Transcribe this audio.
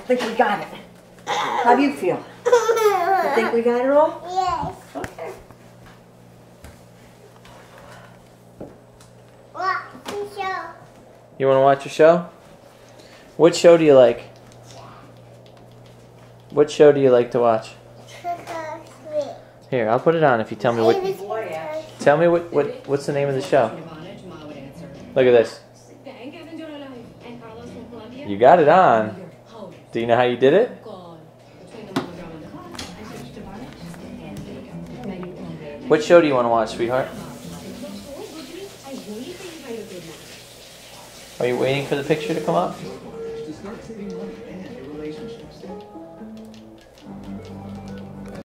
think we got it. How do you feel? You think we got it all? Yes. Okay. Watch the show. You want to watch a show? What show do you like? What show do you like to watch? Here, I'll put it on if you tell me what. Tell me what's the name of the show? Look at this. You got it on. Do you know how you did it? What show do you want to watch, sweetheart? Are you waiting for the picture to come up?